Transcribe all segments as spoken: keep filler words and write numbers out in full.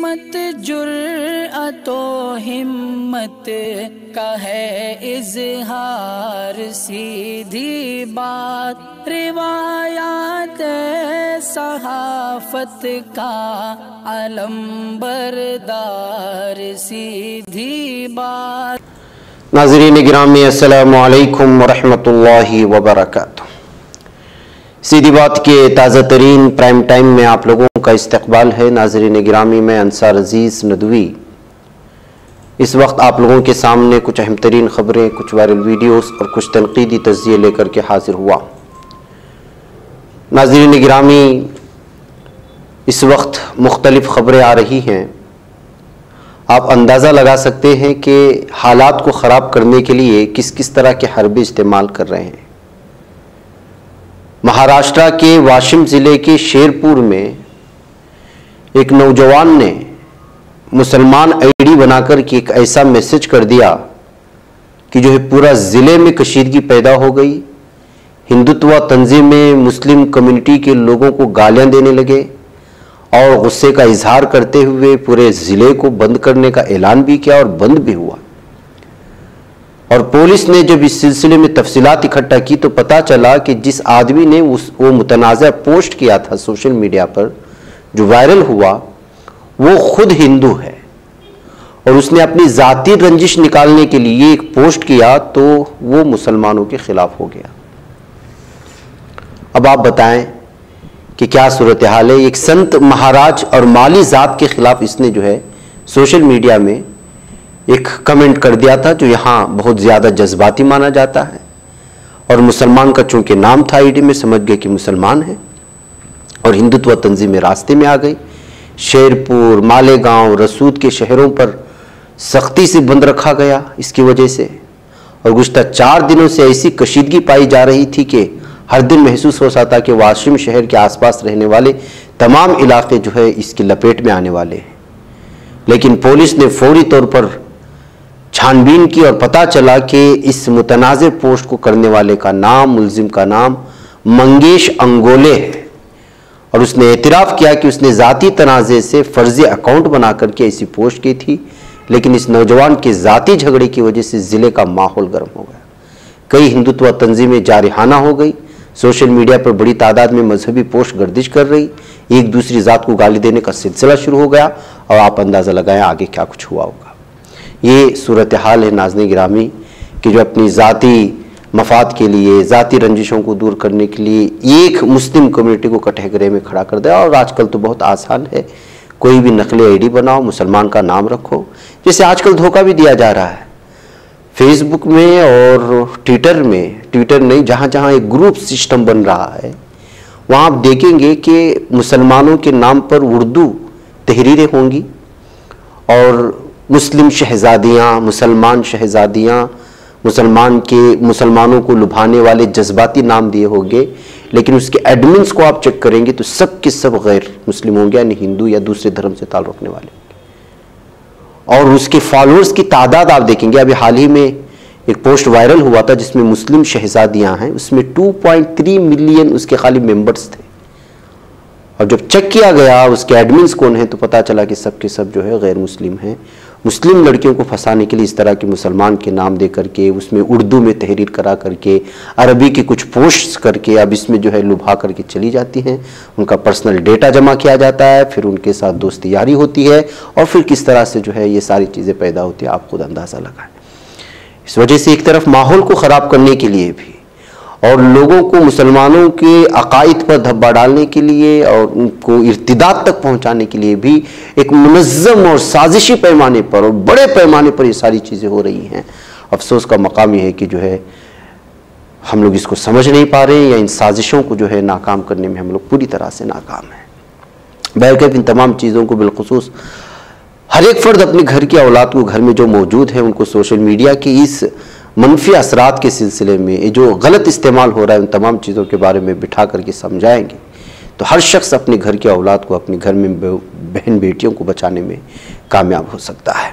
कीमत जुर्अतो हिम्मत का है इजहार, सीधी बात रिवायात सहाफत का अलम बरदार, सीधी बात। नाज़रीन गिरामी अस्सलामु अलैकुम वरहमतुल्लाहि वबरकातुह। सीधी बात के ताज़ा तरीन प्राइम टाइम में आप लोगों का इस्तकबाल है। नाज़रीन गिरामी में अंसार अजीज़ नदवी इस वक्त आप लोगों के सामने कुछ अहम तरीन ख़बरें, कुछ वायरल वीडियोस और कुछ तनकीदी तज़किये लेकर के हाजिर हुआ। नाज़रीन गिरामी, इस वक्त मुख्तलिफ़ ख़बरें आ रही हैं। आप अंदाज़ा लगा सकते हैं कि हालात को ख़राब करने के लिए किस किस तरह के हरबे इस्तेमाल कर रहे हैं। महाराष्ट्र के वाशिम ज़िले के शेरपुर में एक नौजवान ने मुसलमान आईडी बनाकर के एक ऐसा मैसेज कर दिया कि जो है पूरा ज़िले में कशीदगी पैदा हो गई। हिंदुत्व तंजीमें मुस्लिम कम्युनिटी के लोगों को गालियां देने लगे और गुस्से का इजहार करते हुए पूरे ज़िले को बंद करने का ऐलान भी किया और बंद भी हुआ। और पुलिस ने जब इस सिलसिले में तफसीलात इकट्ठा की तो पता चला कि जिस आदमी ने उस वो मुतनाज़ा पोस्ट किया था सोशल मीडिया पर जो वायरल हुआ, वो खुद हिंदू है और उसने अपनी ज़ाती रंजिश निकालने के लिए एक पोस्ट किया तो वो मुसलमानों के खिलाफ हो गया। अब आप बताएं कि क्या सूरत हाल है। एक संत महाराज और माली ज़ात के खिलाफ इसने जो है सोशल मीडिया में एक कमेंट कर दिया था जो यहाँ बहुत ज़्यादा जज्बाती माना जाता है। और मुसलमान का चूंकि नाम था आईडी में, समझ गए कि मुसलमान है और हिंदुत्व तंजीमें रास्ते में आ गई। शेरपुर, मालेगांव, रसूद के शहरों पर सख्ती से बंद रखा गया इसकी वजह से। और गुज़श्ता चार दिनों से ऐसी कशीदगी पाई जा रही थी कि हर दिन महसूस हो सकता कि वाशिम शहर के आसपास रहने वाले तमाम इलाके जो है इसकी लपेट में आने वाले हैं। लेकिन पुलिस ने फौरी तौर पर छानबीन की और पता चला कि इस मुतनाज़े पोस्ट को करने वाले का नाम, मुलजिम का नाम मंगेश अंगोले है। और उसने एतराफ़ किया कि उसने ज़ाती तनाज़े से फ़र्ज़ी अकाउंट बना करके ऐसी पोस्ट की थी। लेकिन इस नौजवान के ज़ाती झगड़े की वजह से ज़िले का माहौल गर्म हो गया। कई हिंदुत्व तंजीमें जारिहाना हो गई। सोशल मीडिया पर बड़ी तादाद में मजहबी पोस्ट गर्दिश कर रही, एक दूसरी ज़ात को गाली देने का सिलसिला शुरू हो गया। और आप अंदाज़ा लगाएं आगे क्या कुछ हुआ होगा। ये सूरत हाल है नाज़रीन गिरामी कि जो अपनी ज़ाती मफाद के लिए, ज़ाती रंजिशों को दूर करने के लिए एक मुस्लिम कम्युनिटी को कटहरे में खड़ा कर दिया। और आजकल तो बहुत आसान है, कोई भी नकली आईडी बनाओ, मुसलमान का नाम रखो। जैसे आजकल धोखा भी दिया जा रहा है फेसबुक में और ट्विटर में, ट्विटर नहीं जहाँ जहाँ एक ग्रुप सिस्टम बन रहा है वहाँ आप देखेंगे कि मुसलमानों के नाम पर उर्दू तहरीरें होंगी और मुस्लिम शहज़ादियाँ, मुसलमान शहज़ादियाँ, मुसलमान के मुसलमानों को लुभाने वाले जज्बाती नाम दिए होंगे। लेकिन उसके एडमिन्स को आप चेक करेंगे तो सब के सब गैर मुस्लिम होंगे, यानी हिंदू या दूसरे धर्म से ताल्लुक़ रखने वाले। और उसके फॉलोअर्स की तादाद आप देखेंगे, अभी हाल ही में एक पोस्ट वायरल हुआ था जिसमें मुस्लिम शहज़ादियाँ हैं, उसमें टू पॉइंट थ्री मिलियन उसके खाली मेंबर्स थे। और जब चेक किया गया उसके एडमिन्स कौन हैं तो पता चला कि सब के सब जो है गैर मुस्लिम हैं। मुस्लिम लड़कियों को फंसाने के लिए इस तरह के मुसलमान के नाम दे करके, उसमें उर्दू में तहरीर करा करके, अरबी की कुछ पोस्ट्स करके अब इसमें जो है लुभा करके चली जाती हैं। उनका पर्सनल डेटा जमा किया जाता है, फिर उनके साथ दोस्ती यारी होती है और फिर किस तरह से जो है ये सारी चीज़ें पैदा होती है आप खुद अंदाज़ा लगाएं। इस वजह से एक तरफ माहौल को ख़राब करने के लिए भी और लोगों को मुसलमानों के अकायद पर धब्बा डालने के लिए और उनको इर्तिदाद तक पहुंचाने के लिए भी एक मुनज़्ज़म और साजिशी पैमाने पर और बड़े पैमाने पर ये सारी चीज़ें हो रही हैं। अफसोस का मकाम ये है कि जो है हम लोग इसको समझ नहीं पा रहे या इन साजिशों को जो है नाकाम करने में हम लोग पूरी तरह से नाकाम हैं। बहरकैफ इन तमाम चीज़ों को बिलखुसूस हर एक फ़र्द अपने घर की औलाद को, घर में जो मौजूद है, उनको सोशल मीडिया की इस मनफी असरात के सिलसिले में जो गलत इस्तेमाल हो रहा है उन तमाम चीज़ों के बारे में बिठा करके समझाएंगे तो हर शख्स अपने घर की औलाद को, अपने घर में बहन बेटियों को बचाने में कामयाब हो सकता है।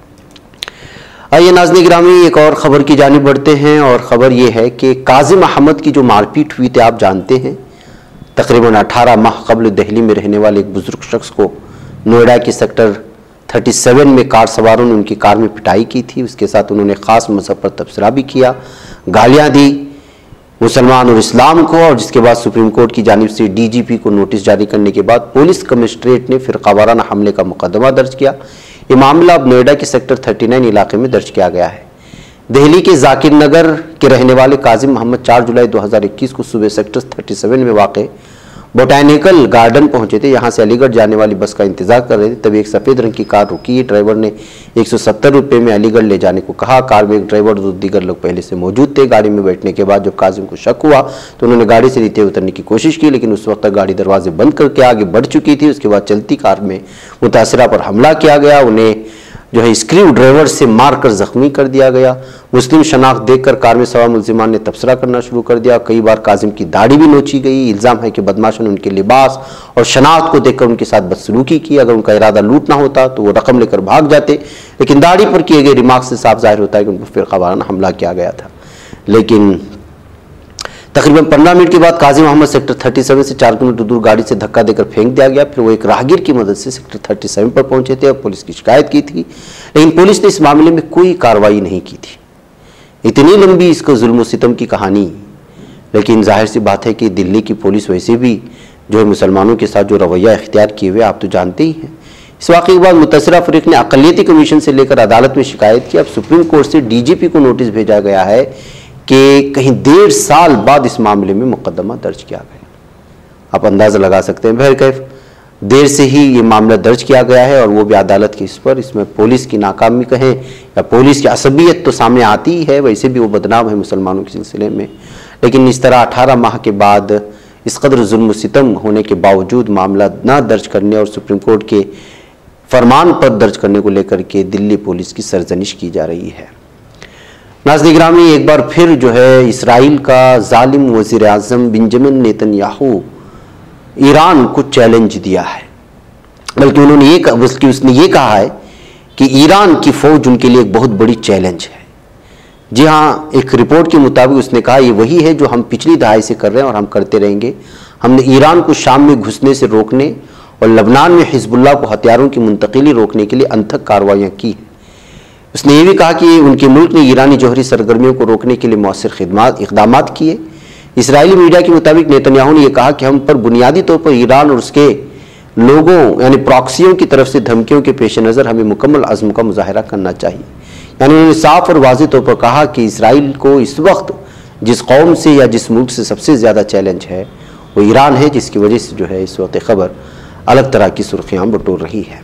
आइए नाज़रीन गिरामी एक और ख़बर की जानिब बढ़ते हैं और ख़बर ये है कि काज़िम अहमद की जो मारपीट हुई थी आप जानते हैं, तकरीबन अठारह माह कबल दिल्ली में रहने वाले एक बुज़ुर्ग शख्स को नोएडा के सेक्टर सैंतीस में कार सवारों ने उनकी कार में पिटाई की थी। उसके साथ उन्होंने खास मजहब पर तबसरा भी किया, गालियां दी मुसलमान और इस्लाम को, और जिसके बाद सुप्रीम कोर्ट की जानिब से डीजीपी को नोटिस जारी करने के बाद पुलिस कमिश्नरेट ने फिरकावाराना हमले का मुकदमा दर्ज किया। ये मामला अब नोएडा के सेक्टर उनतालीस इलाके में दर्ज किया गया है। दिल्ली के जाकिर नगर के रहने वाले काजिम मोहम्मद चार जुलाई दो हज़ार इक्कीस को सुबह सेक्टर सैंतीस में वाक़ बोटैनिकल गार्डन पहुंचे थे। यहां से अलीगढ़ जाने वाली बस का इंतजार कर रहे थे, तभी एक सफ़ेद रंग की कार रुकी। ड्राइवर ने एक सौ सत्तर रुपये में अलीगढ़ ले जाने को कहा। कार में एक ड्राइवर और दीगर लोग पहले से मौजूद थे। गाड़ी में बैठने के बाद जब काजिम को शक हुआ तो उन्होंने गाड़ी से नीचे उतरने की कोशिश की, लेकिन उस वक्त तक गाड़ी दरवाजे बंद करके आगे बढ़ चुकी थी। उसके बाद चलती कार में मुतासिरा पर हमला किया गया, उन्हें जो है स्क्रू ड्राइवर से मारकर जख्मी कर दिया गया। मुस्लिम शनाख्त देखकर कार में सवार मुलजिमान ने तबसरा करना शुरू कर दिया। कई बार काजिम की दाढ़ी भी नोची गई। इल्ज़ाम है कि बदमाशों ने उनके लिबास और शनाख्त को देखकर उनके साथ बदसलूकी की। अगर उनका इरादा लूटना होता तो वो रकम लेकर भाग जाते, लेकिन दाढ़ी पर किए गए रिमार्क से साफ जाहिर होता है कि उन पर फिरकावाराना हमला किया गया था। लेकिन तकरीबन पंद्रह मिनट के बाद काजिम मोहम्मद सेक्टर सैंतीस से चार किलोमीटर दूर गाड़ी से धक्का देकर फेंक दिया गया। फिर वो एक राहगीर की मदद से सेक्टर सैंतीस पर पहुंचे थे और पुलिस की शिकायत की थी, लेकिन पुलिस ने इस मामले में कोई कार्रवाई नहीं की थी। इतनी लंबी इसको जुल्म और सितम की कहानी, लेकिन जाहिर सी बात है कि दिल्ली की पुलिस वैसे भी जो है मुसलमानों के साथ जो रवैया इख्तियार किए हुए आप तो जानते ही हैं। इस वाक़े के बाद मुतसिरा फरीक ने अक़लियती कमीशन से लेकर अदालत में शिकायत की। अब सुप्रीम कोर्ट से डीजीपी को नोटिस भेजा गया है कि कहीं डेढ़ साल बाद इस मामले में मुकदमा दर्ज किया गया। आप अंदाज़ा लगा सकते हैं बहरकैफ देर से ही ये मामला दर्ज किया गया है, और वो भी अदालत के इस पर। इसमें पुलिस की नाकामी कहें या पुलिस की असबियत तो सामने आती ही है, वैसे भी वो बदनाम है मुसलमानों के सिलसिले में। लेकिन इस तरह अठारह माह के बाद इस कदर जुल्म सितम होने के बावजूद मामला ना दर्ज करने और सुप्रीम कोर्ट के फरमान पर दर्ज करने को लेकर के दिल्ली पुलिस की सरजनिश की जा रही है। नाज़रीन गिरामी, एक बार फिर जो है इसराइल का जालिम वज़ीर आज़म बेंजामिन नेतन्याहू ईरान को चैलेंज दिया है, बल्कि उन्होंने ये बल्कि उसने ये कहा है कि ईरान की फौज उनके लिए एक बहुत बड़ी चैलेंज है। जी हाँ, एक रिपोर्ट के मुताबिक उसने कहा ये वही है जो हम पिछली दहाई से कर रहे हैं और हम करते रहेंगे। हमने ईरान को शाम में घुसने से रोकने और लबनान में हिजबुल्लाह को हथियारों की मुंतकिली रोकने के लिए अनथक कार्रवाइयाँ की हैं। उसने ये भी कहा कि उनके मुल्क ने ईरानी जौहरी सरगर्मियों को रोकने के लिए मौसर खिदमात इक़दामात किए। इसराइली मीडिया के मुताबिक नेतन्याहू ने यह कहा कि हम पर बुनियादी तौर पर ईरान और उसके लोगों यानी प्रॉक्सियों की तरफ से धमकियों के पेश नज़र हमें मुकम्मल अज़्म का मुजाहरा करना चाहिए। यानी उन्होंने साफ और वाज़ेह तौर पर कहा कि इसराइल को इस वक्त जिस कौम से या जिस मुल्क से सबसे ज़्यादा चैलेंज है वो ईरान है, जिसकी वजह से जो है इस वक्त खबर अलग तरह की सुर्खियाँ बटोर रही है।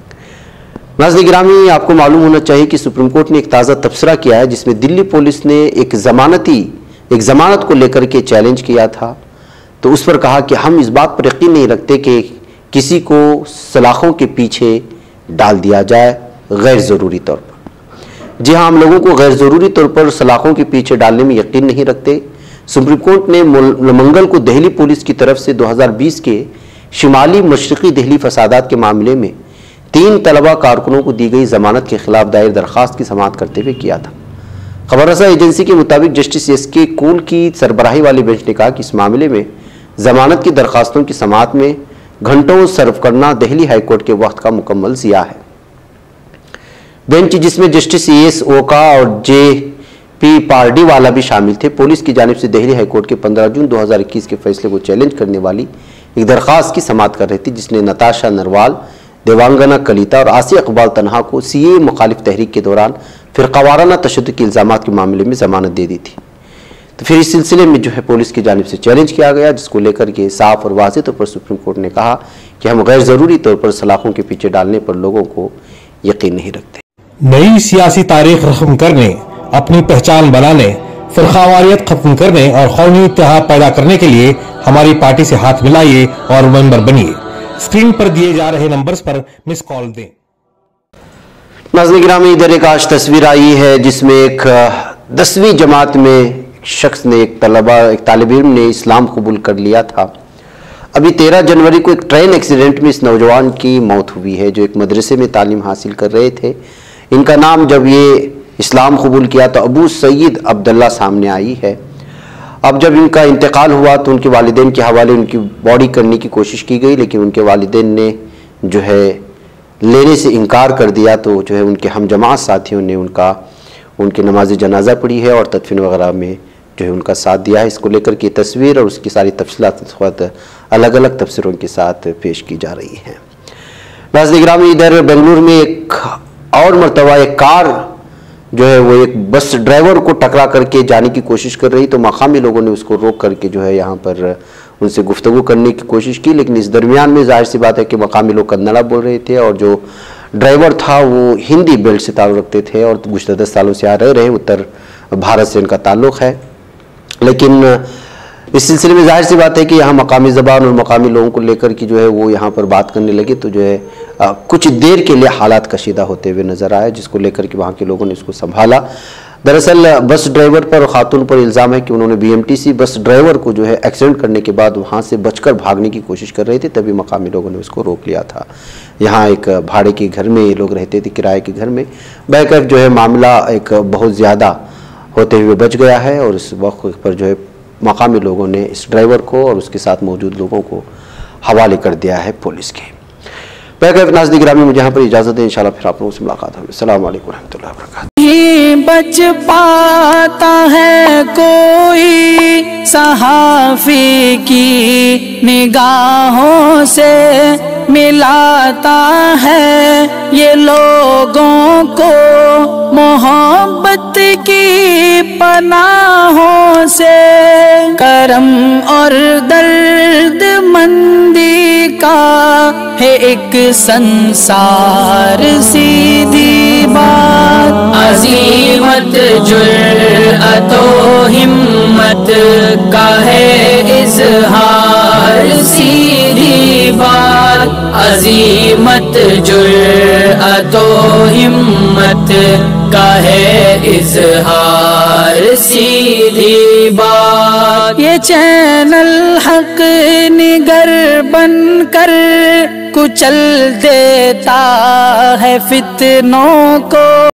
नाज़रीन गिरामी, आपको मालूम होना चाहिए कि सुप्रीम कोर्ट ने एक ताज़ा तबसरा किया है जिसमें दिल्ली पुलिस ने एक ज़मानती एक ज़मानत को लेकर के चैलेंज किया था। तो उस पर कहा कि हम इस बात पर यकीन नहीं रखते कि किसी को सलाखों के पीछे डाल दिया जाए गैर ज़रूरी तौर पर। जी हाँ, हम लोगों को गैर ज़रूरी तौर पर सलाखों के पीछे डालने में यकीन नहीं रखते। सुप्रीम कोर्ट ने मंगल को दिल्ली पुलिस की तरफ से दो हज़ार बीस के शिमाली मशरक़ी दिल्ली फसादात के मामले में तीन तलबा कारकुनों को दी गई जमानत के खिलाफ दायर दरख्वास्त की समाअत करते हुए किया था। खबर रसा एजेंसी के मुताबिक जस्टिस एस के कूल की सरबराही वाली बेंच ने कहा कि इस मामले में जमानत की दरख्वास्तों की समाअत में घंटों सर्व करना दिल्ली हाईकोर्ट के वक्त का मुकम्मल ज़िया है। बेंच जिसमें जस्टिस ए एस ओका और जे पी पारडीवाला भी शामिल थे, पुलिस की जानिब से दिल्ली हाईकोर्ट के पंद्रह जून दो हज़ार इक्कीस के फैसले को चैलेंज करने वाली एक दरख्वास्त की समाअत कर रही थी, जिसने नताशा नरवाल, देवांगना कलिता और आसिया इकबाल तनहा को सी ए मुखालिफ तहरीक के दौरान फिरकावाराना तशद्दुद के इल्ज़ामात के मामले में जमानत दे दी थी। तो फिर इस सिलसिले में जो है पुलिस की जानिब से चैलेंज किया गया, जिसको लेकर के साफ और वाज़ेह तौर पर सुप्रीम कोर्ट ने कहा कि हम गैर ज़रूरी तौर पर सलाखों के पीछे डालने पर लोगों को यकीन नहीं रखते। नई सियासी तारीख रकम करने, अपनी पहचान बनाने, फिरकावारियत खत्म करने और कौमी इत्तेहाद पैदा करने के लिए हमारी पार्टी से हाथ मिलाइए और मेंबर बनिए। स्क्रीन पर दिए जा रहे नंबर्स पर मिस कॉल दें। नाज़रीन गिरामी, इधर एक आज तस्वीर आई है जिसमें एक दसवीं जमात में एक शख्स ने एक तलबा एक तालिब इल्म ने इस्लाम कबूल कर लिया था। अभी तेरह जनवरी को एक ट्रेन एक्सीडेंट में इस नौजवान की मौत हुई है जो एक मदरसे में तालीम हासिल कर रहे थे। इनका नाम जब ये इस्लाम कबूल किया तो अबू सईद अब्दुल्ला सामने आई है। अब जब इनका इंतकाल हुआ तो उनके वालिदैन के हवाले उनकी बॉडी करने की कोशिश की गई, लेकिन उनके वालिदैन ने जो है लेने से इनकार कर दिया, तो जो है उनके हम जमात साथियों ने उनका उनकी नमाज जनाजा पढ़ी है और तदफीन वगैरह में जो है उनका साथ दिया है। इसको लेकर की तस्वीर और उसकी सारी तफसीलात अलग अलग तफसीरों के साथ पेश की जा रही हैं। नाज़रीन गिरामी, इधर बेंगलुरु में एक और मरतबा एक कार जो है वो एक बस ड्राइवर को टकरा करके जाने की कोशिश कर रही, तो मकामी लोगों ने उसको रोक करके जो है यहाँ पर उनसे गुफ्तगू करने की कोशिश की, लेकिन इस दरमियान में जाहिर सी बात है कि मकामी लोग कन्नड़ा बोल रहे थे और जो ड्राइवर था वो हिंदी बेल्ट से ताल्लुक़ रखते थे और गुज़श्ता दस सालों से आ रह रहे उत्तर भारत से इनका ताल्लुक़ है। लेकिन इस सिलसिले में जाहिर सी बात है कि यहाँ मकामी ज़बान और मकामी लोगों को लेकर की जो है वो यहाँ पर बात करने लगे, तो जो है आ, कुछ देर के लिए हालात कशीदा होते हुए नज़र आए, जिसको लेकर के वहाँ के लोगों ने इसको संभाला। दरअसल बस ड्राइवर पर खातून पर इल्ज़ाम है कि उन्होंने बीएमटीसी बस ड्राइवर को जो है एक्सीडेंट करने के बाद वहाँ से बचकर भागने की कोशिश कर रहे थे, तभी मकामी लोगों ने उसको रोक लिया था। यहाँ एक भाड़े के घर में ये लोग रहते थे, किराए के घर में। बैकअप जो है मामला एक बहुत ज़्यादा होते हुए बच गया है और इस वक्त पर जो है मकामी लोगों ने इस ड्राइवर को और उसके साथ मौजूद लोगों को हवाले कर दिया है पुलिस के। बैकअप नाज़रीन गिरामी, मुझे यहाँ पर इजाज़त है, इंशाल्लाह फिर आप लोगों से मुलाकात होगी। अस्सलाम वालेकुम रहमतुल्लाहि व बरकातुहू। बच पाता है कोई सहाफ़ी की निगाहों से, मिलाता है ये लोगों को मोहब्बत की पनाहों से। करम और दर्द मंदी का है एक संसार, सीधी बात अज़ीमत जुर्अतो हिम्मत का है इज़हार, सीधी बात अज़ीमत जुर्अतो हिम्मत का है इज़हार, सीधी बात। ये चैनल हक निगर बनकर कुचल देता है फितनों को।